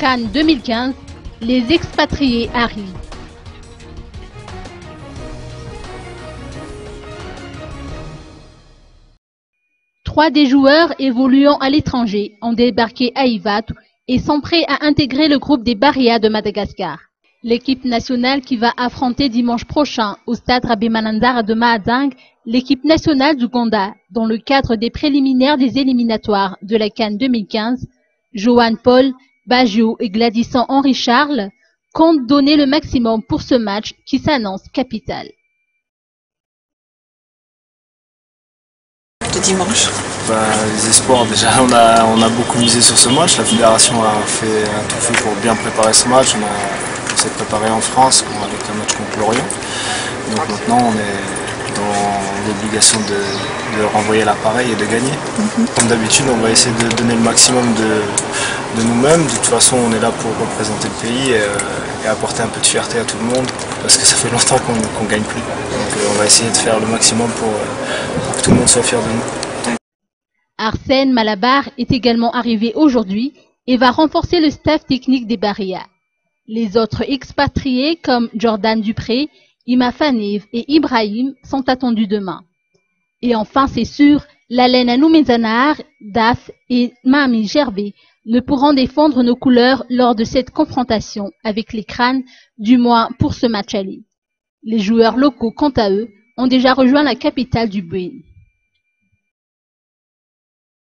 CAN 2015, les expatriés arrivent. Trois des joueurs évoluant à l'étranger ont débarqué à Ivatu et sont prêts à intégrer le groupe des Barrias de Madagascar. L'équipe nationale qui va affronter dimanche prochain au stade Rabimanandara de Mahajanga l'équipe nationale d'Ouganda dans le cadre des préliminaires des éliminatoires de la CAN 2015, Johan Paul, Bajio et Gladysson Henri Charles comptent donner le maximum pour ce match qui s'annonce capital. De dimanche. Les espoirs, déjà on a beaucoup misé sur ce match. La fédération a tout fait pour bien préparer ce match. On s'est préparé en France avec un match contre Lorient. Donc maintenant on est dans l'obligation de renvoyer l'appareil et de gagner. Comme d'habitude on va essayer de donner le maximum de nous-mêmes. De toute façon on est là pour représenter le pays et apporter un peu de fierté à tout le monde parce que ça fait longtemps qu'on ne gagne plus. Donc on va essayer de faire le maximum pour que tout le monde soit fier de nous. Arsène Malabar est également arrivé aujourd'hui et va renforcer le staff technique des Barrias. Les autres expatriés comme Jordan Dupré, Ima Faniv et Ibrahim sont attendus demain. Et enfin, c'est sûr, Lalen Anoumezanar, Daf et Mami Gervais ne pourront défendre nos couleurs lors de cette confrontation avec les crânes, du moins pour ce match aller. Les joueurs locaux, quant à eux, ont déjà rejoint la capitale du Buin.